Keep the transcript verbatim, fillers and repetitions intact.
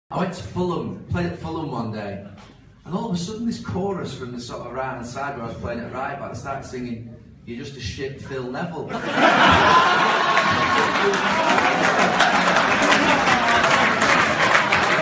I went to Fulham, played at Fulham one day, and all of a sudden this chorus from the sort of right hand side where I was playing at right back, I started singing, "You're just a shit Phil Neville."